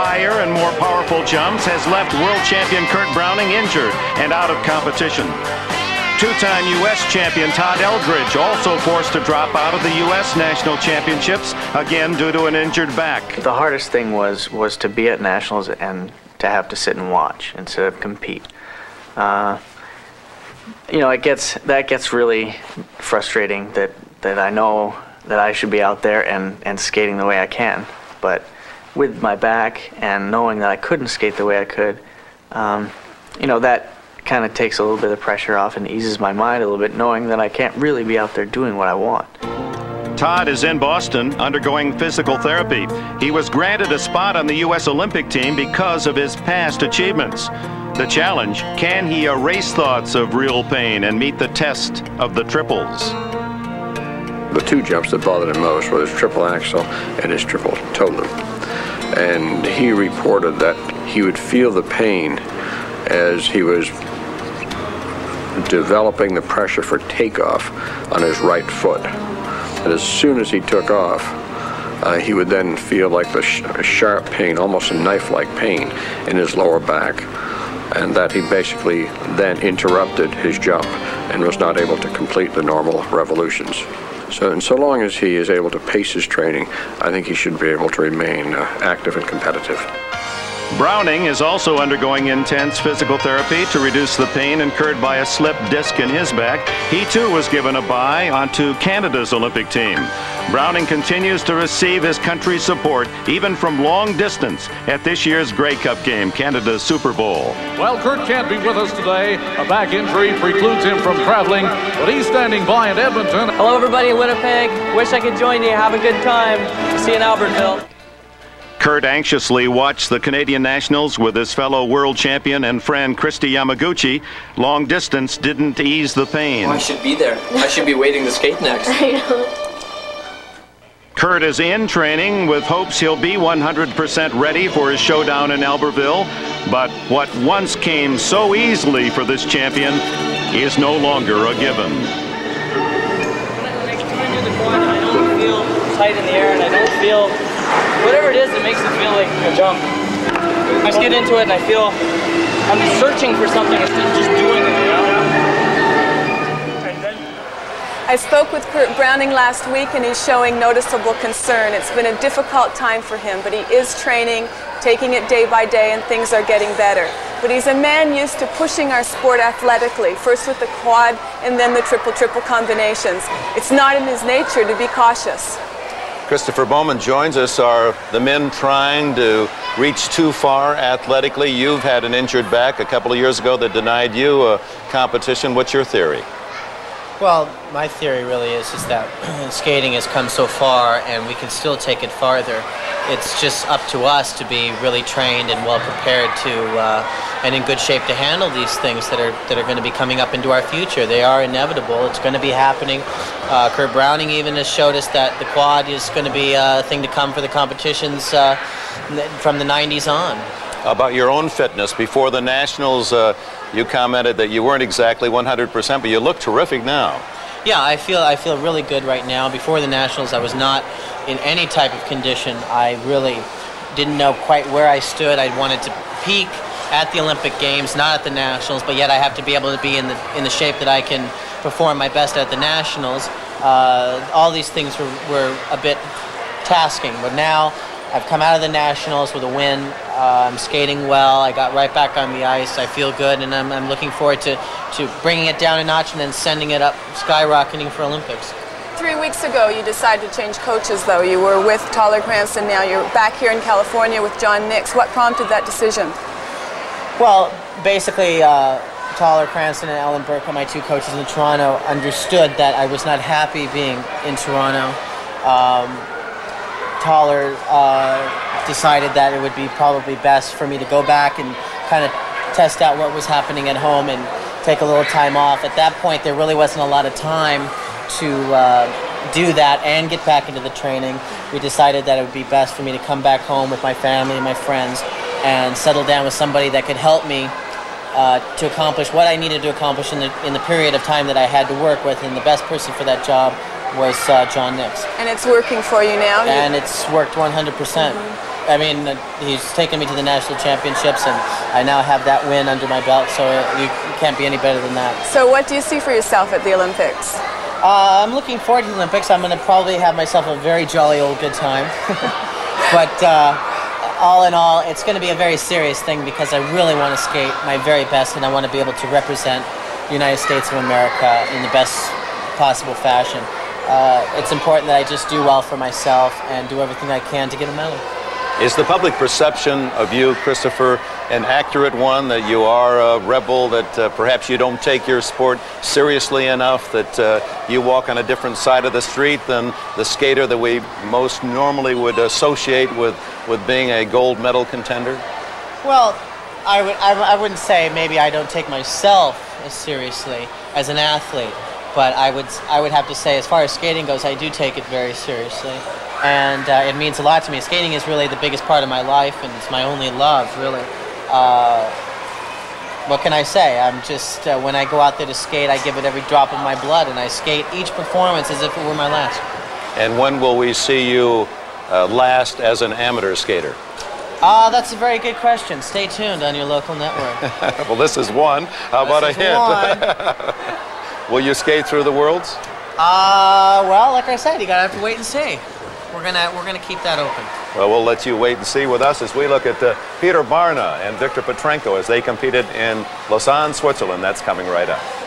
higher and more powerful jumps has left world champion Kurt Browning injured and out of competition. Two-time U.S. champion Todd Eldredge also forced to drop out of the U.S. National Championships, again due to an injured back. The hardest thing was to be at Nationals and to have to sit and watch instead of compete. You know, that gets really frustrating that I know that I should be out there and skating the way I can. But with my back and knowing that I couldn't skate the way I could, you know, that kind of takes a little bit of pressure off and eases my mind a little bit, knowing that I can't really be out there doing what I want. Todd is in Boston undergoing physical therapy. He was granted a spot on the U.S. Olympic team because of his past achievements. The challenge, can he erase thoughts of real pain and meet the test of the triples? The two jumps that bothered him most were his triple axel and his triple toe loop. And he reported that he would feel the pain as he was developing the pressure for takeoff on his right foot. And as soon as he took off, he would then feel like the sharp pain, almost a knife-like pain in his lower back, and that he basically then interrupted his jump and was not able to complete the normal revolutions. So long as he is able to pace his training, I think he should be able to remain active and competitive. Browning is also undergoing intense physical therapy to reduce the pain incurred by a slipped disc in his back. He too was given a bye onto Canada's Olympic team. Browning continues to receive his country's support, even from long distance, at this year's Grey Cup game, Canada's Super Bowl. Well, Kurt can't be with us today. A back injury precludes him from traveling, but he's standing by in Edmonton. Hello, everybody in Winnipeg. Wish I could join you. Have a good time. See you in Albertville. Kurt anxiously watched the Canadian Nationals with his fellow world champion and friend Kristi Yamaguchi. Long distance didn't ease the pain. Oh, I should be there. I should be waiting to skate next. I know. Kurt is in training with hopes he'll be 100% ready for his showdown in Albertville. But what once came so easily for this champion is no longer a given. When I do the quad, I don't feel tight in the air, and I don't feel whatever it is that makes it feel like a jump. I just get into it and I feel I'm searching for something instead of just doing it, you know? I spoke with Kurt Browning last week and he's showing noticeable concern. It's been a difficult time for him, but he is training, taking it day by day, and things are getting better. But he's a man used to pushing our sport athletically, first with the quad and then the triple-triple combinations. It's not in his nature to be cautious. Christopher Bowman joins us. Are the men trying to reach too far athletically? You've had an injured back a couple of years ago that denied you a competition. What's your theory? Well, my theory really is that skating has come so far and we can still take it farther. It's just up to us to be really trained and well prepared to and in good shape to handle these things that are going to be coming up into our future. They are inevitable. It's going to be happening. Kurt Browning even has showed us that the quad is going to be a thing to come for the competitions from the 90s on. About your own fitness, before the Nationals, you commented that you weren't exactly 100%, but you look terrific now. Yeah, I feel really good right now. Before the Nationals, I was not in any type of condition. I really didn't know quite where I stood. I wanted to peak at the Olympic Games, not at the Nationals, but yet I have to be able to be in the shape that I can perform my best at the Nationals. All these things were a bit tasking, but now I've come out of the Nationals with a win. I'm skating well. I got right back on the ice. I feel good, and I'm looking forward to bringing it down a notch and then sending it up, skyrocketing for Olympics. 3 weeks ago, you decided to change coaches, though. You were with Todd Eldredge, now you're back here in California with John Nix. What prompted that decision? Well, basically, Todd Eldredge and Ellen Burke, my two coaches in Toronto, understood that I was not happy being in Toronto. Toller decided that it would be probably best for me to go back and kind of test out what was happening at home and take a little time off. At that point, there really wasn't a lot of time to do that and get back into the training. We decided that it would be best for me to come back home with my family and my friends and settle down with somebody that could help me to accomplish what I needed to accomplish in the period of time that I had to work with, and the best person for that job was John Nix. And it's working for you now? And it's worked 100%. I mean, he's taken me to the national championships, and I now have that win under my belt, so you can't be any better than that. So what do you see for yourself at the Olympics? I'm looking forward to the Olympics. I'm going to probably have myself a very jolly old good time. But all in all, it's going to be a very serious thing because I really want to skate my very best, and I want to be able to represent the United States of America in the best possible fashion. It's important that I just do well for myself and do everything I can to get a medal. Is the public perception of you, Christopher, an accurate one, that you are a rebel, that perhaps you don't take your sport seriously enough, that you walk on a different side of the street than the skater that we most normally would associate with being a gold medal contender? Well, I wouldn't say maybe I don't take myself as seriously as an athlete, but I would have to say, as far as skating goes, I do take it very seriously. And it means a lot to me. Skating is really the biggest part of my life, and it's my only love, really. What can I say? I'm just, when I go out there to skate, I give it every drop of my blood, and I skate each performance as if it were my last. And when will we see you last as an amateur skater? That's a very good question. Stay tuned on your local network. Well, this is one. How about a hint? Will you skate through the Worlds? Well, like I said, you gotta have to wait and see. We're gonna keep that open. Well, we'll let you wait and see with us as we look at Peter Barna and Victor Petrenko as they competed in Lausanne, Switzerland. That's coming right up.